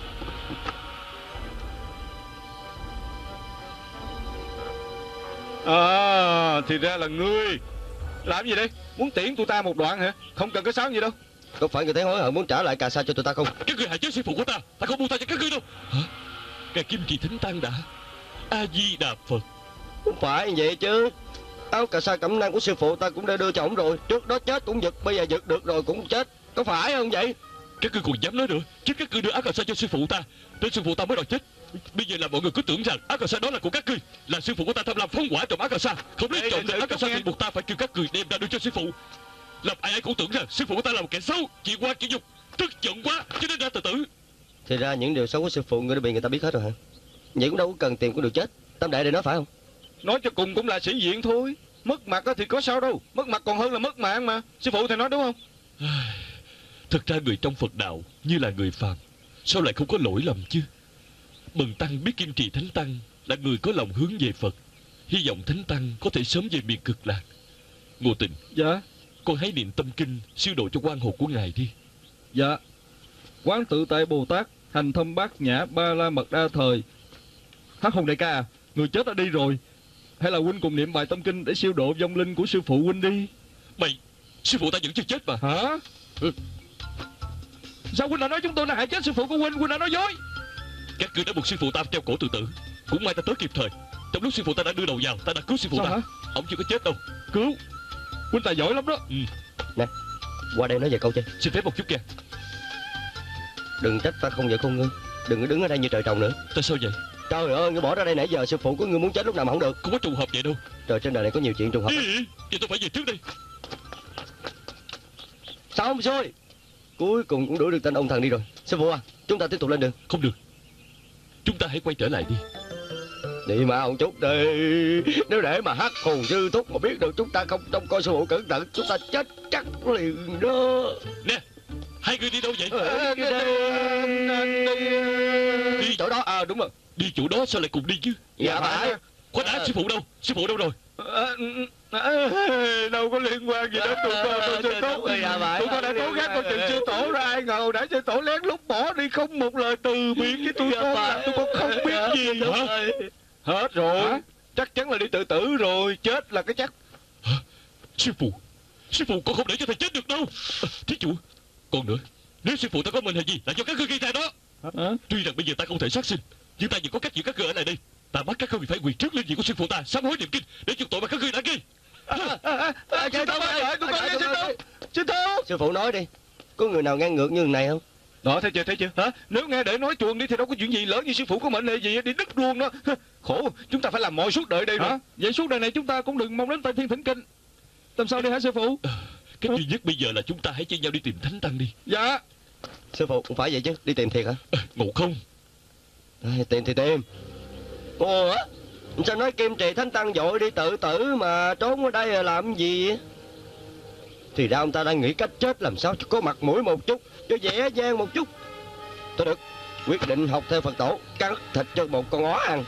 À, thì ra là ngươi. Làm gì đây? Muốn tiễn tụi ta một đoạn hả? Không cần cái sáo gì đâu. Có phải người thấy hối hận muốn trả lại cà sa cho tụi ta không? Các người hại chết sư phụ của ta, ta không buông tha cho các ngươi đâu. Hả? Ngài Kim Trì Thánh Tăng đã. A Di Đà Phật. Không phải vậy chứ. Áo cà sa cẩm nang của sư phụ ta cũng đã đưa cho ổng rồi. Trước đó chết cũng giật, bây giờ giật được rồi cũng chết. Có phải không vậy? Các ngươi còn dám nói nữa? Chứ các ngươi đưa áo cà sa cho sư phụ ta, đến sư phụ ta mới đòi chết. Bây giờ là mọi người cứ tưởng rằng áo cà sa đó là của các ngươi, là sư phụ của ta tham lam phóng hỏa trộm áo cà sa, không lấy trộm được áo cà sa thì buộc ta phải kêu các người đem ra đưa cho sư phụ. Làm ai ai cũng tưởng rằng sư phụ của ta là một kẻ xấu, chỉ qua chỉ dục, tức giận quá cho nên ra tự tử. Thì ra những điều xấu của sư phụ ngươi đã bị người ta biết hết rồi hả? Vậy cũng đâu có cần tìm cũng được chết. Tam đệ để nói phải không? Nói cho cùng cũng là sĩ diện thôi. Mất mặt thì có sao đâu. Mất mặt còn hơn là mất mạng mà. Sư phụ thầy nói đúng không? Thật ra người trong Phật đạo như là người phàm, sao lại không có lỗi lầm chứ? Bần tăng biết Kim Trì Thánh Tăng là người có lòng hướng về Phật, hy vọng Thánh Tăng có thể sớm về miền Cực Lạc. Ngô Tịnh, Dạ. con hãy niệm tâm kinh siêu độ cho oan hồn của ngài đi. Dạ. Quán tự tại Bồ Tát, hành thâm bát nhã ba la mật đa thời. Hắc Hồng đại ca à, người chết đã đi rồi, hay là huynh cùng niệm bài tâm kinh để siêu độ vong linh của sư phụ huynh đi. Mày, sư phụ ta vẫn chưa chết mà. Hả? Ừ. Sao huynh đã nói chúng tôi là hại chết sư phụ của huynh? Huynh đã nói dối. Các ngươi đã buộc sư phụ ta treo cổ tự tử, cũng may ta tới kịp thời. Trong lúc sư phụ ta đã đưa đầu vào, ta đã cứu sư phụ Sao ta. hả? Ông chưa có chết đâu. Cứu? Huynh tài giỏi lắm đó. Ừ. Nè, qua đây nói vài câu chơi. Xin phép một chút kìa. Đừng trách ta không vậy con ngươi. Đừng có đứng ở đây như trời trồng nữa. Tại sao vậy? Trời ơi, ngươi bỏ ra đây nãy giờ sư phụ của ngươi muốn chết lúc nào mà không được. Không có trùng hợp vậy đâu. Trời, trên đời này có nhiều chuyện trùng hợp. Ý, ý, vậy tôi phải về trước đây. Xong rồi. Cuối cùng cũng đuổi được tên ông thần đi rồi. Sư phụ à, chúng ta tiếp tục lên đường. Không được, chúng ta hãy quay trở lại đi. Đi mà một chút đi. Nếu để mà Hắc Hồn sư thúc mà biết được chúng ta không trông coi sư phụ cẩn thận, chúng ta chết chắc liền đó. Nè, hai người đi đâu vậy? Ờ, đi, đi. Đi Chỗ đó, à đúng rồi. Đi chỗ đó sao lại cùng đi chứ? Dạ phải. Khoan đã, sư phụ đâu? Sư phụ đâu rồi? Đâu có liên quan gì đến tụi con đâu sư tốt. Tụi con đã cố gắng coi chừng sư tổ ra, ai ngờ đã sư tổ lén lút bỏ đi, không một lời từ biệt với tụi con, làm tụi con không biết gì. Hả? Hết rồi. Hả? Chắc chắn là đi tự tử rồi, chết là cái chắc. Hả? Sư phụ, sư phụ con không để cho thầy chết được đâu. À, thí chủ, còn nữa, nếu sư phụ ta có mình hay gì là do các ngươi gây ra đó. Hả? Tuy rằng bây giờ ta không thể sát sinh, nhưng ta vẫn có cách giữ các ngươi ở lại đây. Ta bắt các ngươi phải quỳ trước lên vị của sư phụ ta, sám hối niệm kinh để chuộc tội mà các ngươi đã gây. Sư tổ ơi, tụi con nghe sư tổ. Sư tổ. Sư phụ nói đi, có người nào ngang ngược như này không? Đó, thấy chưa, thấy chưa? Hả? Nếu nghe để nói chuồng đi thì đâu có chuyện gì, lỡ như sư phụ của mình hay gì đi đứt luôn đó. Khổ, chúng ta phải làm mọi suốt đời đây rồi. Hả? Vậy suốt đời này chúng ta cũng đừng mong đến Tây Thiên thỉnh kinh. Làm sao đi hả sư phụ? À, cách duy nhất bây giờ là chúng ta hãy chia nhau đi tìm Thánh Tăng đi. Dạ. Sư phụ, không phải vậy chứ, đi tìm thiệt hả? À, ngộ không? À, tìm thì tìm. Ủa, sao nói Kim Trì Thánh Tăng vội đi tự tử mà trốn ở đây là làm gì vậy? Thì ra ông ta đang nghĩ cách chết làm sao cho có mặt mũi một chút, cho dễ dàng một chút. Thôi được, quyết định học theo Phật tổ, cắn thịt cho một con ó ăn.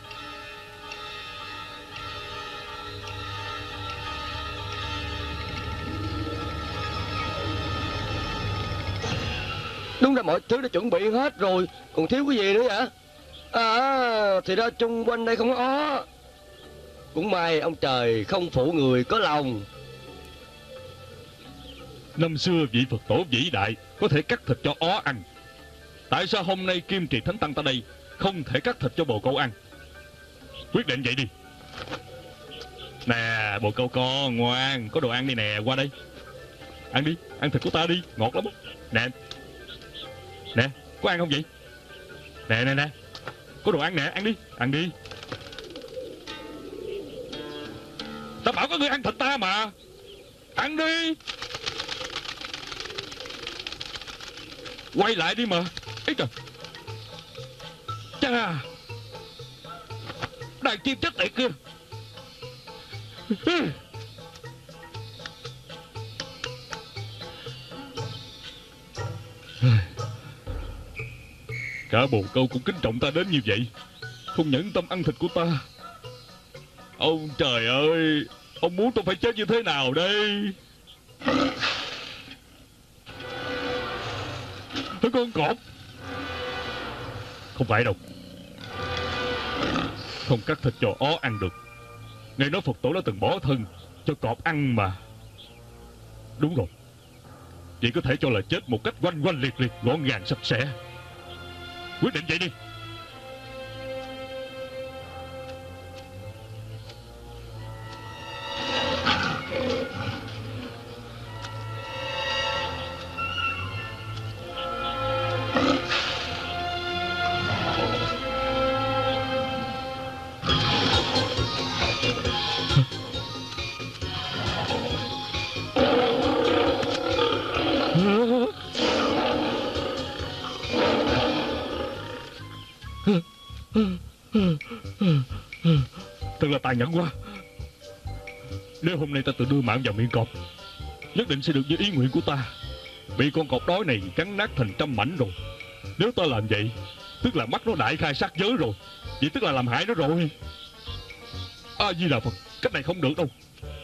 Đúng ra mọi thứ đã chuẩn bị hết rồi, còn thiếu cái gì nữa vậy? À, thì ra chung quanh đây không có ó. Cũng may ông trời không phụ người có lòng. Năm xưa vị Phật tổ vĩ đại có thể cắt thịt cho ó ăn. Tại sao hôm nay Kim Trì Thánh Tăng ta đây không thể cắt thịt cho bồ câu ăn? Quyết định vậy đi. Nè bồ câu con ngoan, có đồ ăn đi nè, qua đây. Ăn đi, ăn thịt của ta đi, ngọt lắm. Nè, nè, có ăn không vậy? Nè nè nè, có đồ ăn nè, ăn đi, ăn đi. Ta bảo có người ăn thịt ta mà. Ăn đi. Quay lại đi mà. Ấy trời. Chà, đàn chim chết tiệt kia. Cả bồ câu cũng kính trọng ta đến như vậy, không nhẫn tâm ăn thịt của ta. Ông trời ơi, ông muốn tôi phải chết như thế nào đây? Thôi con cọp. Không phải đâu, không cắt thịt cho ó ăn được. Nghe nói Phật tổ đã từng bỏ thân cho cọp ăn mà. Đúng rồi, vậy có thể cho là chết một cách oanh oanh liệt liệt, gọn gàng sạch sẽ. Quyết định vậy đi. Thật là tàn nhẫn quá. Nếu hôm nay ta tự đưa mạng vào miệng cọp, nhất định sẽ được như ý nguyện của ta. Bị con cọp đói này cắn nát thành trăm mảnh rồi. Nếu ta làm vậy, tức là bắt nó đại khai sát giới rồi. Vậy tức là làm hại nó rồi. A Di Đà Phật, cách này không được đâu.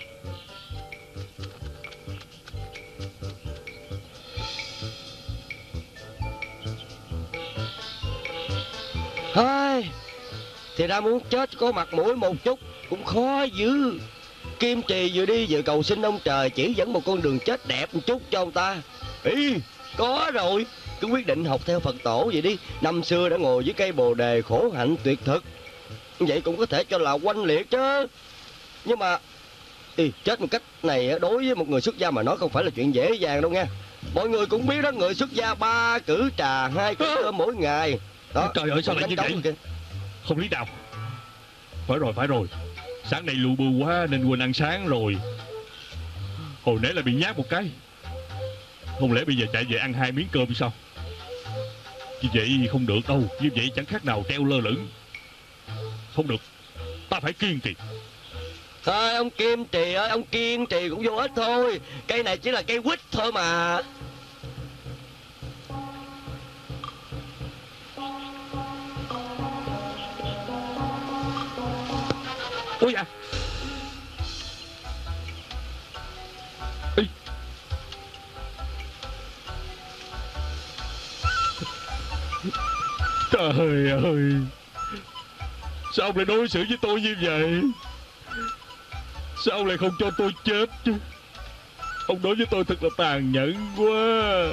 Thôi thì ra muốn chết có mặt mũi một chút cũng khó dữ. Kim Trì vừa đi vừa cầu xin ông trời chỉ dẫn một con đường chết đẹp một chút cho ông ta. Ý, có rồi, cứ quyết định học theo Phật tổ vậy đi. Năm xưa đã ngồi dưới cây bồ đề khổ hạnh tuyệt thực, vậy cũng có thể cho là oanh liệt chứ. Nhưng mà ý, chết một cách này đối với một người xuất gia mà nói không phải là chuyện dễ dàng đâu nha. Mọi người cũng biết đó, người xuất gia ba cử trà hai cử cơm mỗi ngày đó. Trời ơi sao lại như vậy? Không lý nào. Phải rồi phải rồi, sáng nay lù bù quá nên quên ăn sáng rồi. Hồi nãy là bị nhát một cái. Không lẽ bây giờ chạy về ăn hai miếng cơm sao? Như vậy không được đâu. Như vậy chẳng khác nào treo lơ lửng. Không được, ta phải kiên trì. Thôi ông Kim Trì ơi, ông kiên trì cũng vô ích thôi. Cây này chỉ là cây quýt thôi mà. Ôi à. Ê. Trời ơi, sao ông lại đối xử với tôi như vậy? Sao ông lại không cho tôi chết chứ? Ông đối với tôi thật là tàn nhẫn quá.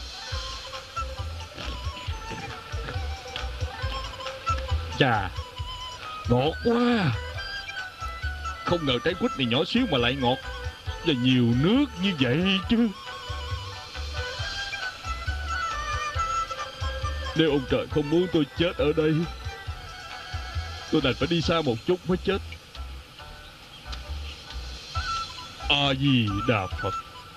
Chà, ngọt quá. Không ngờ trái quýt này nhỏ xíu mà lại ngọt và nhiều nước như vậy chứ. Nếu ông trời không muốn tôi chết ở đây, tôi đành phải đi xa một chút mới chết. A Di Đà Phật.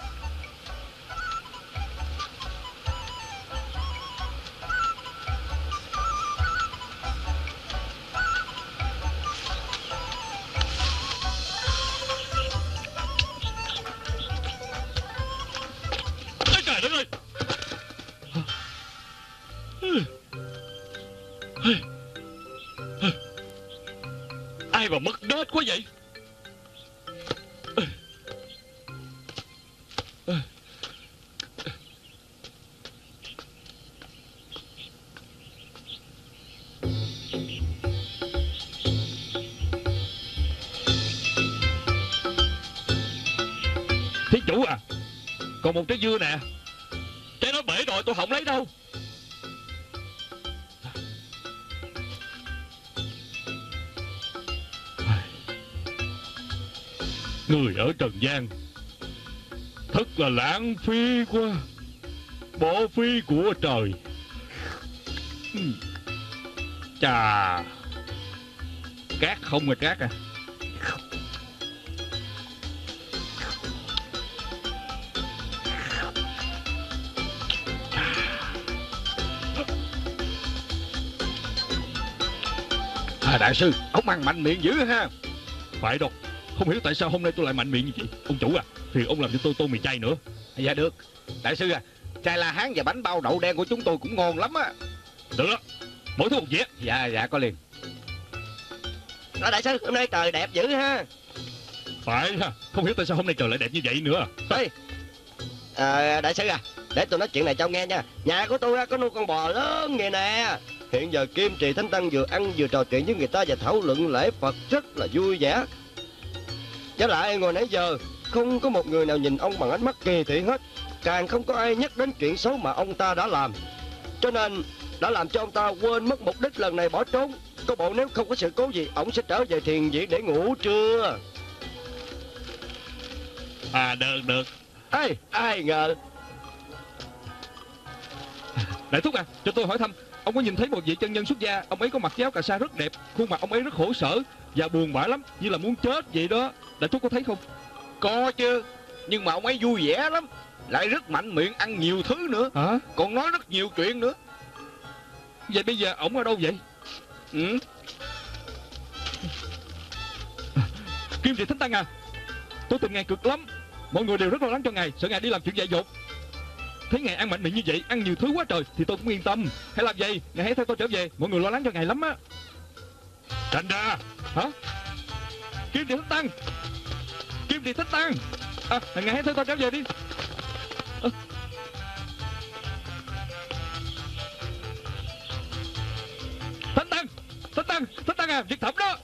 Ai mà mất nết quá vậy? Còn một trái dưa nè. Trái nó bể rồi tôi không lấy đâu. Người ở trần gian thật là lãng phí quá. Bỏ phí của trời. Chà, cát không mà cát à. À, đại sư, ông ăn mạnh miệng dữ ha. Phải đâu, không hiểu tại sao hôm nay tôi lại mạnh miệng như vậy. Ông chủ à, thì ông làm cho tôi tô mì chay nữa. Dạ được. Đại sư à, chai la hán và bánh bao đậu đen của chúng tôi cũng ngon lắm á. Được đó, mỗi thứ một dĩa. Dạ dạ có liền. Đó, đại sư, hôm nay trời đẹp dữ ha. Phải ha, không hiểu tại sao hôm nay trời lại đẹp như vậy nữa. Ê, à, đại sư à, để tôi nói chuyện này cho ông nghe nha. Nhà của tôi có nuôi con bò lớn vậy nè. Hiện giờ Kim Trì Thánh Tăng vừa ăn vừa trò chuyện với người ta và thảo luận lễ Phật rất là vui vẻ. Với lại ngồi nãy giờ không có một người nào nhìn ông bằng ánh mắt kỳ thị hết, càng không có ai nhắc đến chuyện xấu mà ông ta đã làm, cho nên đã làm cho ông ta quên mất mục đích lần này bỏ trốn. Có bộ nếu không có sự cố gì, ông sẽ trở về thiền viện để ngủ trưa. À được được. Ê, ai ngờ. Đại thúc à, cho tôi hỏi thăm, ông có nhìn thấy một vị chân nhân xuất gia, ông ấy có mặc áo cà sa rất đẹp, khuôn mặt ông ấy rất khổ sở và buồn bã lắm, như là muốn chết vậy đó. Đại thúc có thấy không? Có chứ, nhưng mà ông ấy vui vẻ lắm, lại rất mạnh miệng, ăn nhiều thứ nữa. Hả? Còn nói rất nhiều chuyện nữa. Vậy bây giờ ổng ở đâu vậy? Ừ. Kim Trì Thánh Tăng à, tôi tình ngài cực lắm. Mọi người đều rất lo lắng cho ngài, sợ ngài đi làm chuyện dại dột. Thấy ngài ăn mạnh miệng như vậy, ăn nhiều thứ quá trời thì tôi cũng yên tâm. Hãy làm vậy, ngài hãy theo tôi trở về, mọi người lo lắng cho ngài lắm á. Tránh ra. Hả? Kim Trì Thánh Tăng, Kim Trì Thánh Tăng, à, ngài hãy theo tôi trở về đi. À. Thánh Tăng, Thánh Tăng, Thánh Tăng à, Việt Thẩm đó.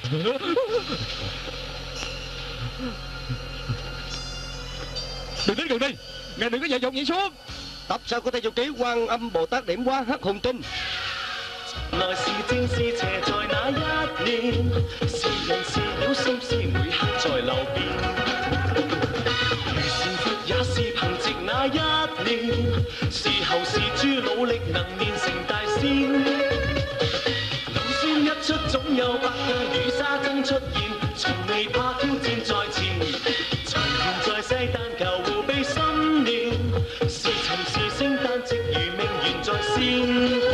Đừng đến gần đây, ngài đừng có dại dột nhảy xuống. Tập sao có thể du ký Quan Âm Bồ Tát điểm hóa hắc hùng tinh. 來是正是邪在那一念，是人是了心思每刻在流變。如善佛也是憑藉那一念，是後是諸努力能練成大仙。老孫一出總有百樣雨沙僧出現，從未怕挑戰在前，隨緣在世但求護庇心念，是尋是星但值如命緣在先。